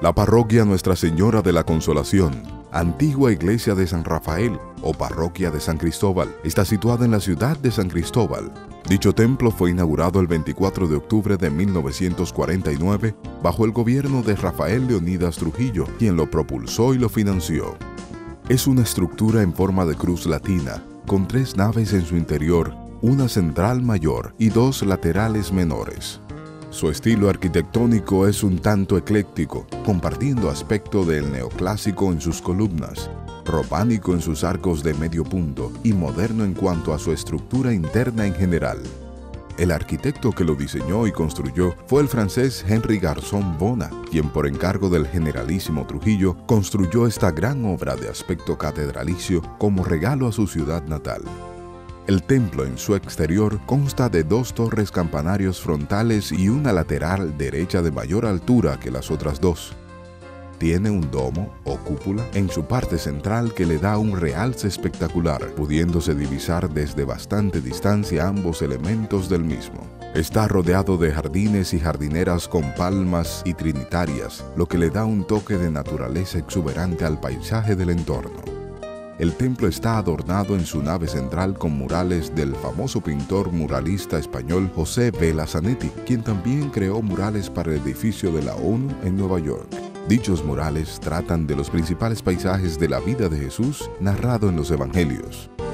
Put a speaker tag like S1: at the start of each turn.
S1: La parroquia Nuestra Señora de la Consolación, antigua iglesia de San Rafael o parroquia de San Cristóbal, está situada en la ciudad de San Cristóbal. Dicho templo fue inaugurado el 24 de octubre de 1949 bajo el gobierno de Rafael Leónidas Trujillo, quien lo propulsó y lo financió. Es una estructura en forma de cruz latina, con 3 naves en su interior, una central mayor y 2 laterales menores. Su estilo arquitectónico es un tanto ecléctico, compartiendo aspecto del neoclásico en sus columnas, románico en sus arcos de medio punto y moderno en cuanto a su estructura interna en general. El arquitecto que lo diseñó y construyó fue el francés Henry Garzón Bona, quien por encargo del generalísimo Trujillo construyó esta gran obra de aspecto catedralicio como regalo a su ciudad natal. El templo en su exterior consta de 2 torres campanarios frontales y una lateral derecha de mayor altura que las otras 2. Tiene un domo o cúpula en su parte central que le da un realce espectacular, pudiéndose divisar desde bastante distancia ambos elementos del mismo. Está rodeado de jardines y jardineras con palmas y trinitarias, lo que le da un toque de naturaleza exuberante al paisaje del entorno. El templo está adornado en su nave central con murales del famoso pintor muralista español José Vela Zanetti, quien también creó murales para el edificio de la ONU en Nueva York. Dichos murales tratan de los principales paisajes de la vida de Jesús narrado en los Evangelios.